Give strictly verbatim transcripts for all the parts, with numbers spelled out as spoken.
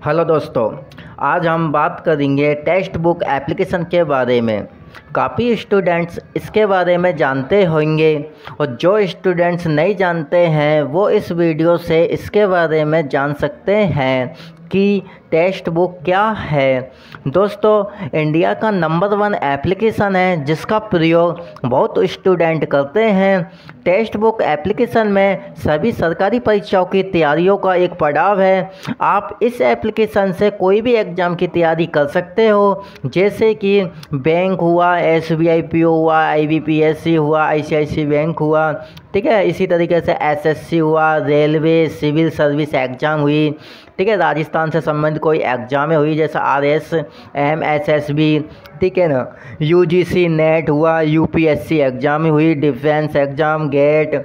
Hello दोस्तों, आज हम बात करेंगे टेक्स्ट बुक एप्लीकेशन के बारे में। काफ़ी स्टूडेंट्स इसके बारे में जानते होंगे और जो स्टूडेंट्स नहीं जानते हैं वो इस वीडियो से इसके बारे में जान सकते हैं कि टेक्स्ट बुक क्या है। दोस्तों, इंडिया का नंबर वन एप्लीकेशन है जिसका प्रयोग बहुत स्टूडेंट करते हैं। टेक्स्ट बुक एप्लीकेशन में सभी सरकारी परीक्षाओं की तैयारियों का एक पड़ाव है। आप इस एप्लीकेशन से कोई भी एग्ज़ाम की तैयारी कर सकते हो, जैसे कि बैंक हुआ, S B I P O हुआ, I B P S C हुआ, I C I C I bank हुआ, ठीक है। इसी तरीके से एस एस सी हुआ, रेलवे सिविल सर्विस एग्ज़ाम हुई, ठीक है। राजस्थान से संबंधित कोई एग्ज़ाम हुई जैसे R S M S S B, ठीक है ना। यू जी सी नेट हुआ, U P S C exam हुई, डिफेंस एग्ज़ाम, गेट,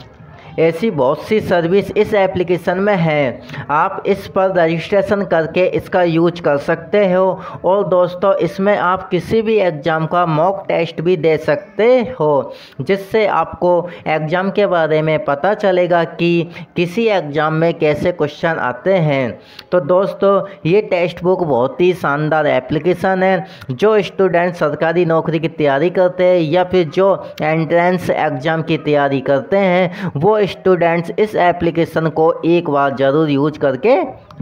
ऐसी बहुत सी सर्विस इस एप्लीकेशन में है। आप इस पर रजिस्ट्रेशन करके इसका यूज कर सकते हो। और दोस्तों, इसमें आप किसी भी एग्ज़ाम का मॉक टेस्ट भी दे सकते हो, जिससे आपको एग्ज़ाम के बारे में पता चलेगा कि किसी एग्ज़ाम में कैसे क्वेश्चन आते हैं। तो दोस्तों, ये टेक्स्ट बुक बहुत ही शानदार एप्लीकेशन है। जो स्टूडेंट सरकारी नौकरी की तैयारी करते हैं या फिर जो एंट्रेंस एग्ज़ाम की तैयारी करते हैं, वो स्टूडेंट्स इस एप्लीकेशन को एक बार ज़रूर यूज करके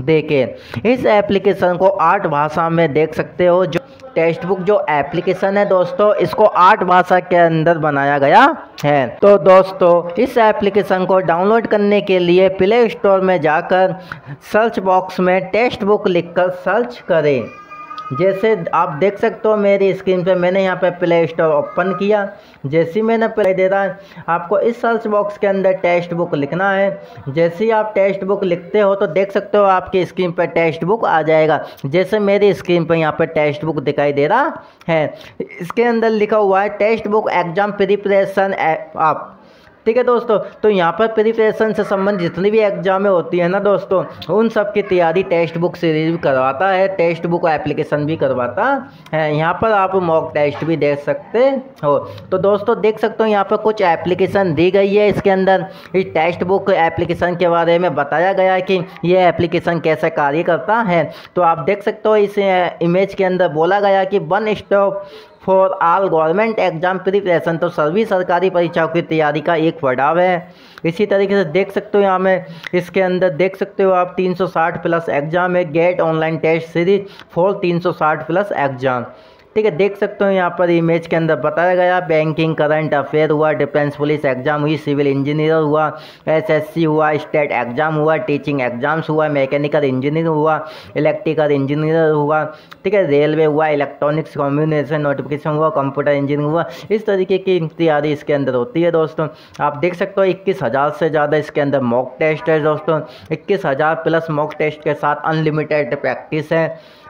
देखें। इस एप्लीकेशन को आठ भाषा में देख सकते हो। जो टेक्स्ट बुक जो एप्लीकेशन है दोस्तों, इसको आठ भाषा के अंदर बनाया गया है। तो दोस्तों, इस एप्लीकेशन को डाउनलोड करने के लिए प्ले स्टोर में जाकर सर्च बॉक्स में टेक्स्ट बुक लिखकर सर्च करें। जैसे आप देख सकते हो मेरी स्क्रीन पे, मैंने यहाँ पे प्ले स्टोर ओपन किया। जैसे ही मैंने प्ले दे रहा है, आपको इस सर्च बॉक्स के अंदर टेक्स्ट बुक लिखना है। जैसे ही आप टेक्स्ट बुक लिखते हो तो देख सकते हो आपकी स्क्रीन पे टेक्स्ट बुक आ जाएगा। जैसे मेरी स्क्रीन पे यहाँ पे टेक्स्ट बुक दिखाई दे रहा है, इसके अंदर लिखा हुआ है टेक्स्ट बुक एग्जाम प्रिपरेशन आप, ठीक है दोस्तों। तो यहाँ पर प्रिपरेशन से संबंधित जितनी भी एग्जामें होती है ना दोस्तों, उन सब की तैयारी टेक्स्ट बुक सीरीज करवाता है, टेक्स्ट बुक एप्लीकेशन भी करवाता है। यहाँ पर आप मॉक टेस्ट भी दे सकते हो। तो दोस्तों, देख सकते हो यहाँ पर कुछ एप्लीकेशन दी गई है। इसके अंदर इस टेक्स्ट बुक एप्लीकेशन के बारे में बताया गया है कि ये एप्लीकेशन कैसे कार्य करता है। तो आप देख सकते हो इस इमेज के अंदर बोला गया कि one stop for all government exam preparation, तो सभी सरकारी परीक्षाओं की तैयारी का एक पड़ाव है। इसी तरीके से देख सकते हो यहाँ में इसके अंदर देख सकते हो आप तीन सौ साठ प्लस एग्जाम है, GATE online test series for तीन सौ साठ प्लस एग्जाम, ठीक है। देख सकते हो यहाँ पर इमेज के अंदर बताया गया बैंकिंग, करंट अफेयर हुआ, डिफेंस पुलिस एग्जाम हुई, सिविल इंजीनियर हुआ, एसएससी हुआ, स्टेट एग्जाम हुआ, टीचिंग एग्जाम्स हुआ, मैकेनिकल इंजीनियर हुआ, इलेक्ट्रिकल इंजीनियर हुआ, ठीक है, रेलवे हुआ, इलेक्ट्रॉनिक्स कम्युनिकेशन नोटिफिकेशन हुआ, कंप्यूटर इंजीनियरिंग हुआ। इस तरीके की तैयारी इसके अंदर होती है दोस्तों। आप देख सकते हो इक्कीस हज़ार से ज़्यादा इसके अंदर मॉक टेस्ट है दोस्तों। इक्कीस हज़ार प्लस मॉक टेस्ट के साथ अनलिमिटेड प्रैक्टिस है,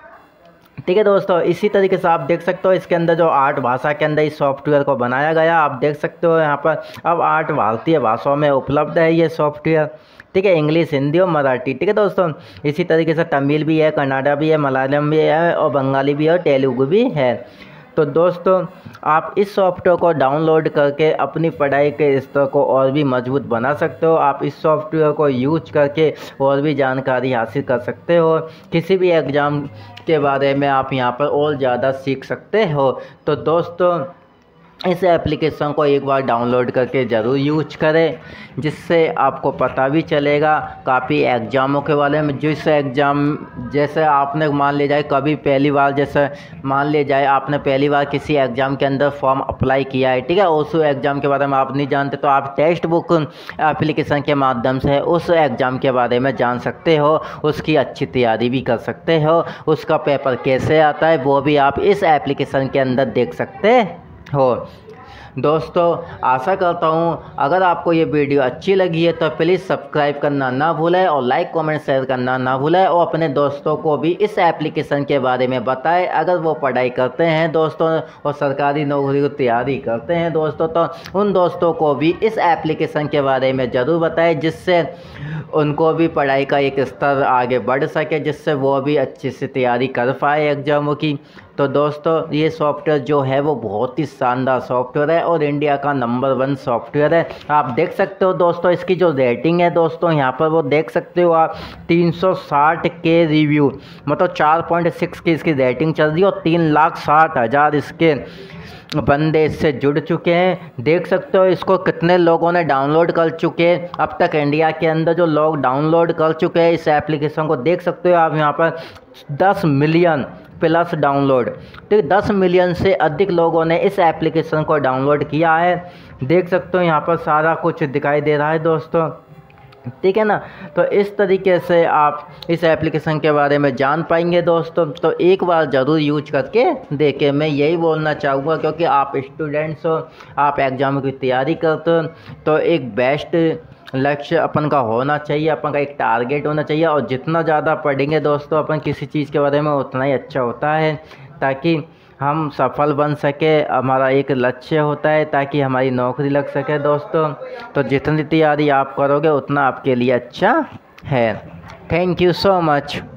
ठीक है दोस्तों। इसी तरीके से आप देख सकते हो इसके अंदर जो आठ भाषा के अंदर इस सॉफ्टवेयर को बनाया गया, आप देख सकते हो यहाँ पर अब आठ भारतीय भाषाओं में उपलब्ध है ये सॉफ्टवेयर, ठीक है। इंग्लिश, हिंदी और मराठी, ठीक है दोस्तों। इसी तरीके से तमिल भी है, कन्नड़ा भी है, मलयालम भी है और बंगाली भी है और तेलुगु भी है। तो दोस्तों, आप इस सॉफ्टवेयर को डाउनलोड करके अपनी पढ़ाई के स्तर को और भी मजबूत बना सकते हो। आप इस सॉफ्टवेयर को यूज करके और भी जानकारी हासिल कर सकते हो। किसी भी एग्ज़ाम के बारे में आप यहाँ पर और ज़्यादा सीख सकते हो। तो दोस्तों, इस एप्लीकेशन को एक बार डाउनलोड करके ज़रूर यूज करें, जिससे आपको पता भी चलेगा काफ़ी एग्ज़ामों के बारे में। जिस एग्ज़ाम जैसे आपने मान लिया जाए कभी पहली बार, जैसे मान लिया जाए आपने पहली बार किसी एग्ज़ाम के अंदर फॉर्म अप्लाई किया है, ठीक है, उस एग्ज़ाम के बारे में आप नहीं जानते, तो आप टेक्स्ट बुक एप्लीकेशन के माध्यम से उस एग्ज़ाम के बारे में जान सकते हो, उसकी अच्छी तैयारी भी कर सकते हो। उसका पेपर कैसे आता है वो भी आप इस एप्लीकेशन के अंदर देख सकते हो। दोस्तों, आशा करता हूँ अगर आपको ये वीडियो अच्छी लगी है तो प्लीज़ सब्सक्राइब करना ना भूलें और लाइक कमेंट शेयर करना ना भूलें और अपने दोस्तों को भी इस एप्लीकेशन के बारे में बताएं। अगर वो पढ़ाई करते हैं दोस्तों और सरकारी नौकरी की तैयारी करते हैं दोस्तों, तो उन दोस्तों को भी इस एप्लीकेशन के बारे में ज़रूर बताएं, जिससे उनको भी पढ़ाई का एक स्तर आगे बढ़ सके, जिससे वो भी अच्छे से तैयारी कर पाए एग्ज़ामों की। तो दोस्तों ये सॉफ्टवेयर जो है वो बहुत ही शानदार सॉफ्टवेयर है और इंडिया का नंबर वन सॉफ्टवेयर है। आप देख सकते हो दोस्तों इसकी जो रेटिंग है दोस्तों, यहाँ पर वो देख सकते हो आप तीन सौ साठ के रिव्यू, मतलब चार पॉइंट सिक्स की इसकी रेटिंग चल रही है और तीन लाख साठ हज़ार इसके बंदे इससे जुड़ चुके हैं। देख सकते हो इसको कितने लोगों ने डाउनलोड कर चुके हैं। अब तक इंडिया के अंदर जो लोग डाउनलोड कर चुके हैं इस एप्लीकेशन को, देख सकते हो आप यहाँ पर दस मिलियन प्लस डाउनलोड, ठीक, दस मिलियन से अधिक लोगों ने इस एप्लीकेशन को डाउनलोड किया है। देख सकते हो यहाँ पर सारा कुछ दिखाई दे रहा है दोस्तों, ठीक है ना। तो इस तरीके से आप इस एप्लीकेशन के बारे में जान पाएंगे दोस्तों। तो एक बार ज़रूर यूज करके देखें, मैं यही बोलना चाहूँगा, क्योंकि आप स्टूडेंट्स हो, आप एग्ज़ाम की तैयारी करते हो, तो एक बेस्ट लक्ष्य अपन का होना चाहिए, अपन का एक टारगेट होना चाहिए। और जितना ज़्यादा पढ़ेंगे दोस्तों अपन किसी चीज़ के बारे में, उतना ही अच्छा होता है, ताकि हम सफल बन सके। हमारा एक लक्ष्य होता है ताकि हमारी नौकरी लग सके दोस्तों। तो जितनी तैयारी आप करोगे उतना आपके लिए अच्छा है। Thank you so much.